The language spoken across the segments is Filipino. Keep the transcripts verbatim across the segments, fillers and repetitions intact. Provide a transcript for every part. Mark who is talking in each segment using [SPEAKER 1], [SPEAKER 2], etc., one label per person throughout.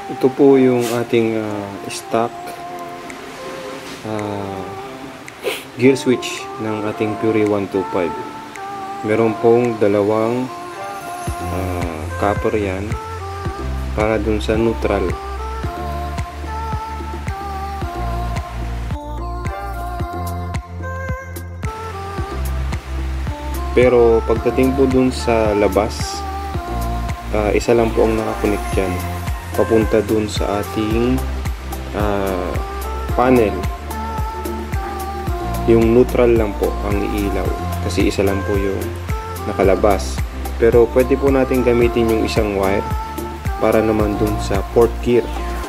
[SPEAKER 1] Ito po yung ating uh, stock uh, gear switch ng ating Pure one twenty-five. Meron pong dalawang uh, copper yan para dun sa neutral. Pero pagdating po dun sa labas, uh, isa lang po ang nakakonect dyan papunta dun sa ating uh, panel. Yung neutral lang po ang iilaw kasi isa lang po yung nakalabas. Pero pwede po natin gamitin yung isang wire para naman dun sa port gear.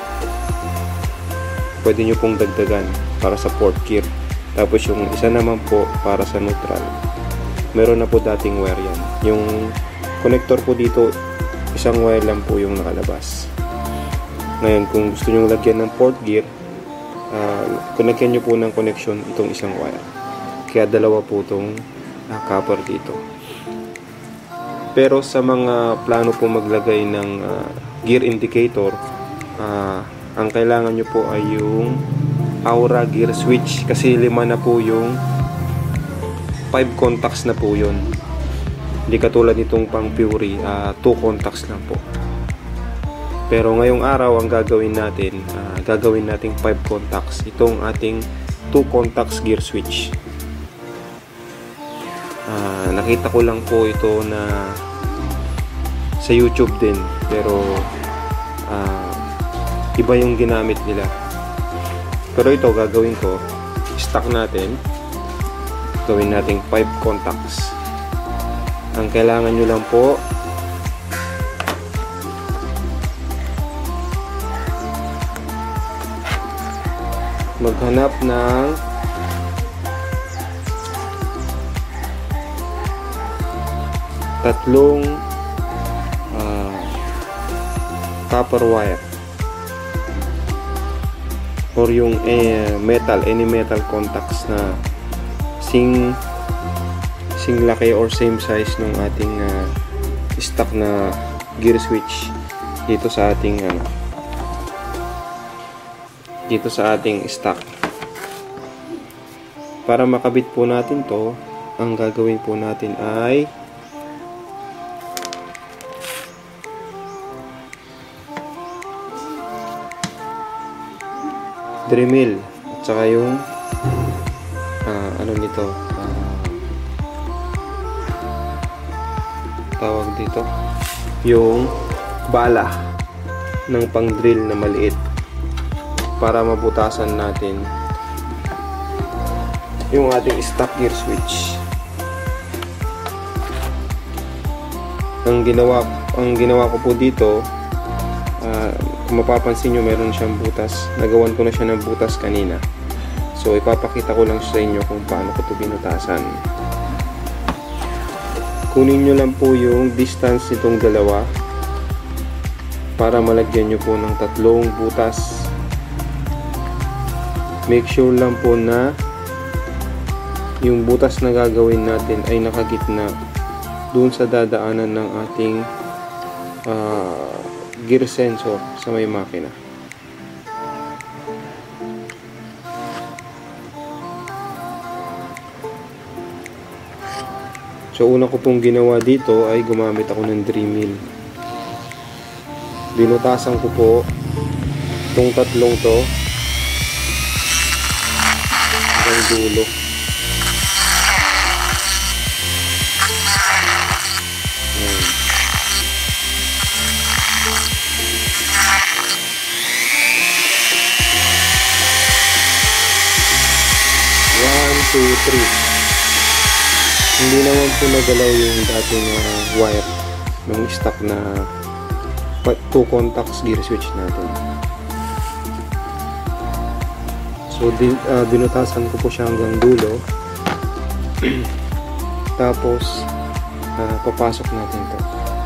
[SPEAKER 1] Pwede nyo pong dagdagan para sa port gear. Tapos yung isa naman po para sa neutral. Meron na po dating wire yan. Yung connector po dito, isang wire lang po yung nakalabas. Ngayon, kung gusto nyo lagyan ng port gear, uh, connectan nyo po ng connection itong isang wire. Kaya dalawa po itong uh, copper dito. Pero sa mga plano po maglagay ng uh, gear indicator, uh, ang kailangan nyo po ay yung Aura gear switch. Kasi lima na po yung five contacts na po yun. Hindi katulad nitong pang Pure, uh, two contacts lang po. Pero ngayong araw ang gagawin natin, uh, gagawin nating five contacts. Itong ating two contacts gear switch. Uh, nakita ko lang po ito na sa YouTube din, pero uh, iba yung ginamit nila. Pero ito gagawin ko, stock natin. Gawin nating five contacts. Ang kailangan nyo lang po maghanap ng tatlong uh, copper wire or yung eh, metal, any metal contacts na sing sing laki or same size ng ating uh, stock na gear switch dito sa ating ano uh, dito sa ating stock. Para makabit po natin to, ang gagawin po natin ay Dremel at saka yung uh, ano nito uh, tawag dito yung bala ng pang drill na maliit para mabutasan natin yung ating stock gear switch. Ang ginawa ang ginawa ko po dito, uh, kung mapapansin nyo, meron siyang butas. Nagawan ko na siya ng butas kanina. So ipapakita ko lang sa inyo kung paano ko ito binutasan. Kunin nyo lang po yung distance nitong dalawa para malagyan nyo po ng tatlong butas. Make sure lang po na yung butas na gagawin natin ay nakagitna dun sa dadaanan ng ating uh, gear sensor sa may makina. So una ko pong ginawa dito ay gumamit ako ng Dremel. Binutasan ko po itong tatlong to ang dulo. Ayan. One, two, three. Hindi naman po nagalaw yung dating uh, wire ng stock na two contacts gear switch natin. So, din, uh, binutasan ko po siya hanggang dulo. Tapos, uh, papasok natin to.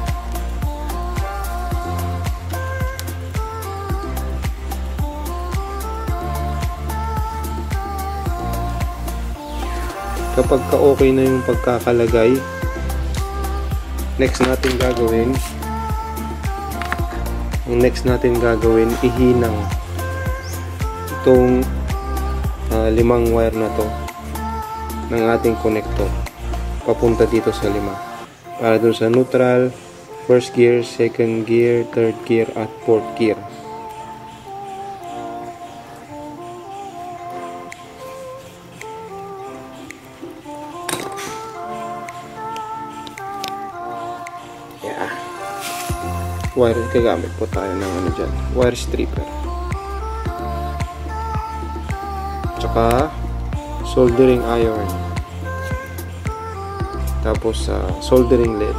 [SPEAKER 1] Kapag ka-okay na yung pagkakalagay, next natin gagawin ang next natin gagawin, ihinang itong uh, limang wire na to ng ating connector papunta dito sa lima para dun sa neutral, first gear, second gear, third gear at fourth gear. Yeah. Wire, gagamit po tayo ng ano dyan, wire stripper. Tsaka soldering iron. Tapos uh, soldering lead.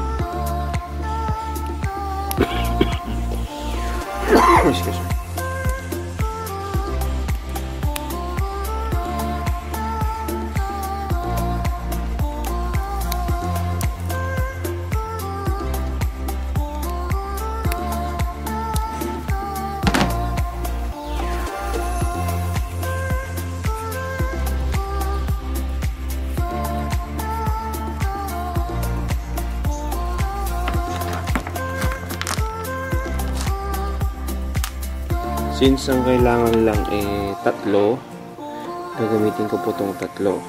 [SPEAKER 1] Excuse me. Since ang kailangan lang eh tatlo, gagamitin ko po itong tatlo.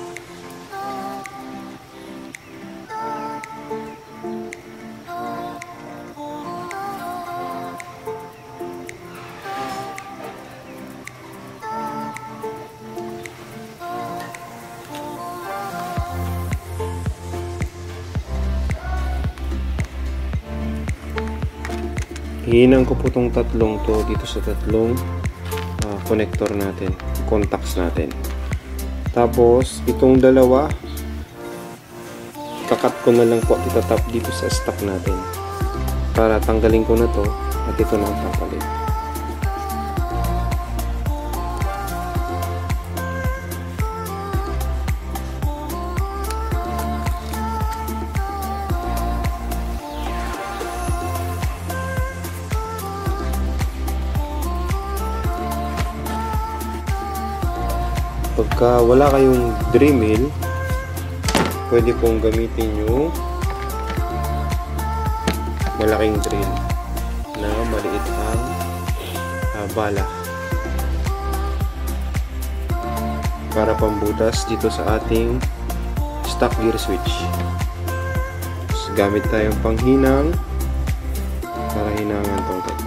[SPEAKER 1] Hihinang ko po itong tatlong to dito sa tatlong uh, connector natin, contacts natin. Tapos itong dalawa kakat ko na lang po, itatap dito sa stock natin para tanggalin ko na to at ito na ang papalit. Pagka wala kayong Dremel, pwede pong gamitin yung malaking drill na maliit ang uh, bala para pambutas dito sa ating stock gear switch. So, gamit tayong panghinang para hinangan tong tatlo.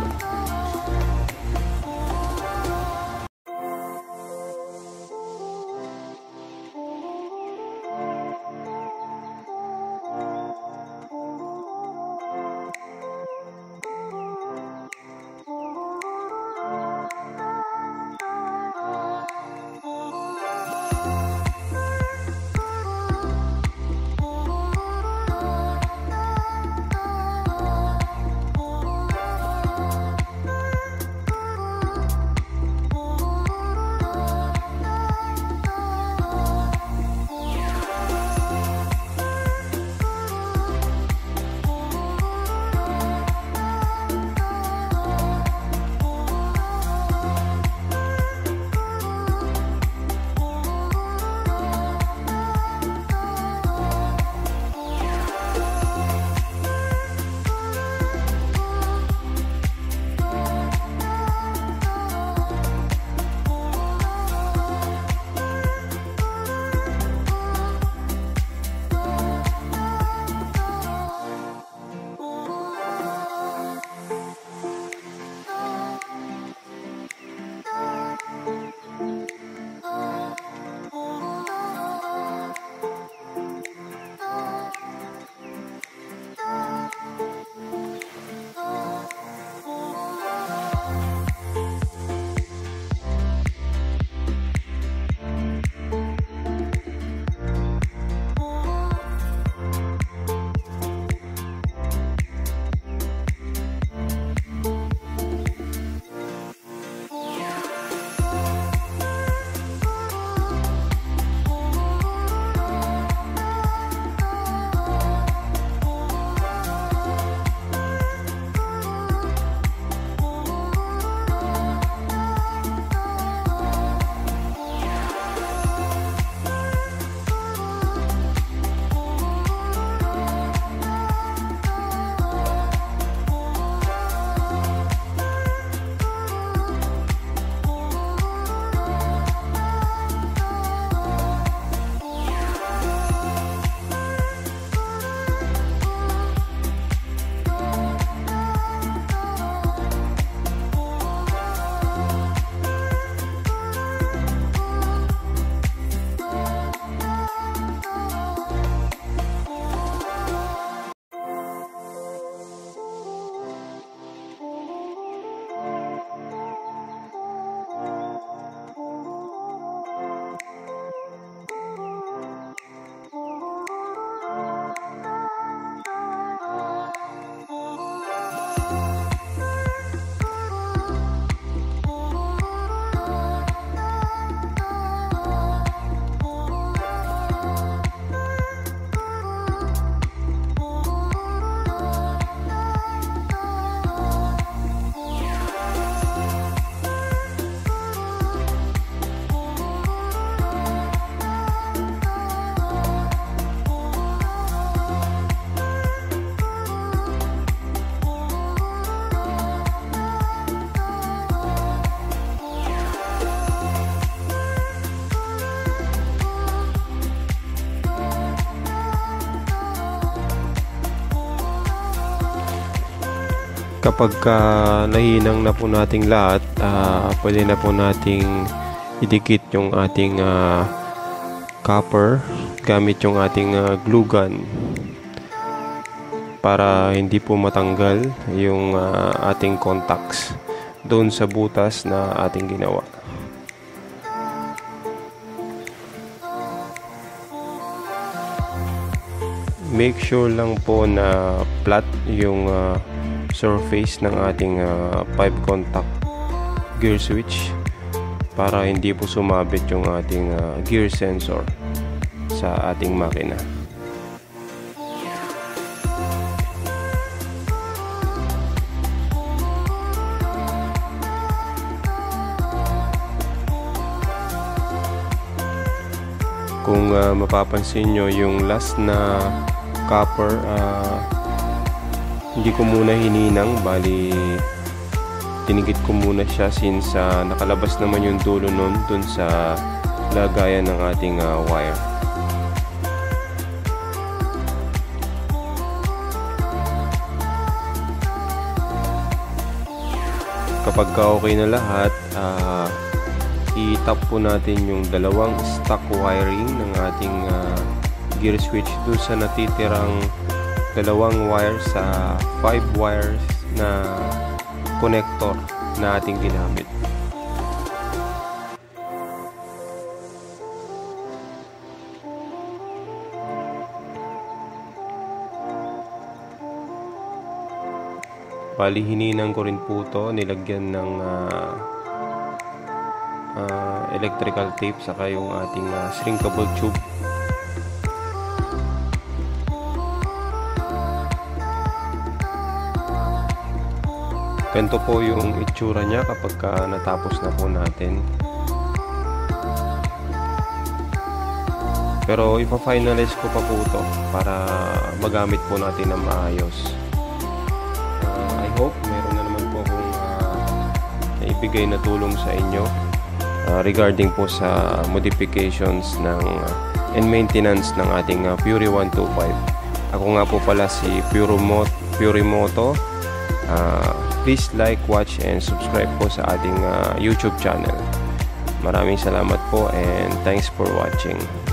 [SPEAKER 1] Kapag uh, nahinang na po nating lahat, uh, pwede na po nating idikit yung ating uh, copper gamit yung ating uh, glue gun para hindi po matanggal yung uh, ating contacts doon sa butas na ating ginawa. Make sure lang po na flat yung uh, surface ng ating uh, five contact gear switch para hindi po sumabit yung ating uh, gear sensor sa ating makina. Kung uh, mapapansin nyo yung last na copper, uh, hindi ko muna hininang, bali tinigit ko muna siya since uh, nakalabas naman yung dulo nun dun sa lagayan ng ating uh, wire. Kapag ka okay na lahat, uh, i-tap po natin yung dalawang stock wiring ng ating uh, gear switch doon sa natitirang dalawang wire sa five wires na connector na ating ginamit. Bali, hininang ko rin po ito, nilagyan ng uh, uh, electrical tape saka yung ating uh, shrinkable tube. Ganito po yung itsura niya kapag uh, natapos na po natin. Pero ipa-finalize ko pa po ito para magamit po natin na maayos. Uh, I hope meron na naman po akong uh, naibigay na tulong sa inyo uh, regarding po sa modifications ng uh, and maintenance ng ating uh, Fury one twenty-five. Ako nga po pala si Furymoto. Furymoto. Uh, please like, watch, and subscribe po sa ating uh, YouTube channel. Maraming salamat po and thanks for watching.